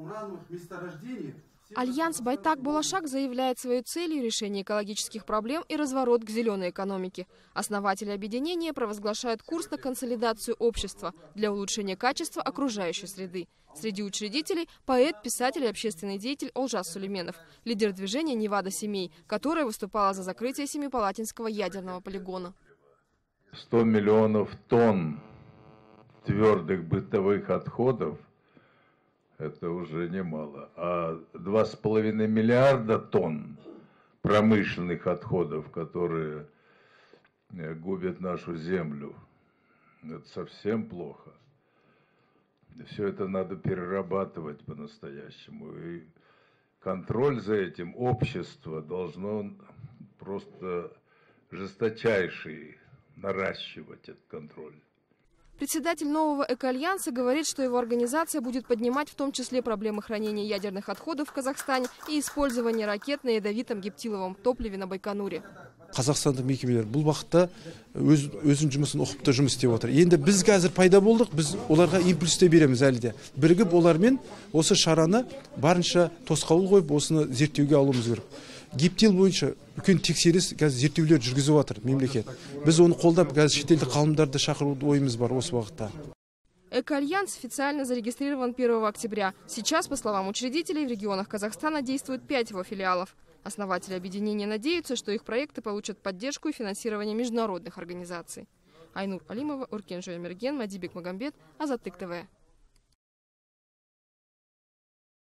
урановых месторождений. Альянс Байтак-Болашак заявляет своей целью решение экологических проблем и разворот к зеленой экономике. Основатели объединения провозглашают курс на консолидацию общества для улучшения качества окружающей среды. Среди учредителей – поэт, писатель и общественный деятель Олжас Сулейменов, лидер движения «Невада семей», которая выступала за закрытие Семипалатинского ядерного полигона. 100 миллионов тонн твердых бытовых отходов – это уже немало. А 2,5 миллиарда тонн промышленных отходов, которые губят нашу землю, это совсем плохо. Все это надо перерабатывать по-настоящему. И контроль за этим общество должно просто жесточайший наращивать этот контроль. Председатель нового экоальянса говорит, что его организация будет поднимать в том числе проблемы хранения ядерных отходов в Казахстане и использования ракет на ядовитом гептиловом топливе на Байконуре. Қазақстандық мекемелер бұл бағытта өзінің жұмысын ұқыпты жұмыс істеп отыр. Енді біз қазір пайда болдық, біз оларға импульс те береміз әлі де. Бірігіп олармен осы шараны барынша тосқауыл қойып, осыны зерттеуге алуымыз керек. Гептил бойынша үлкен тексеріс қазір зерттеулер жүргізіп жатыр мемлекет. Біз оны қолдап қазір шетелдік ғалымдарды шақыруды ойымыз бар осы бағытта. Экоальянс официально зарегистрирован 1 октября. Сейчас, по словам учредителей, в регионах Казахстана действует 5 его филиалов. Основатели объединения надеются, что их проекты получат поддержку и финансирование международных организаций. Айнур Алимова, Уркен Жоймерген, Мадибек Магомбет, Азаттык ТВ.